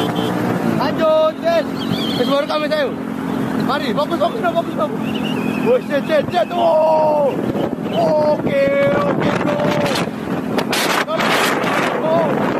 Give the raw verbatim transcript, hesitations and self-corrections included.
Lanjut, yes. Semua rekam saya. Mari, fokus, fokus, fokus, fokus. Oh, shit, shit, shit. Oh. Okey, okey, bro. Oh.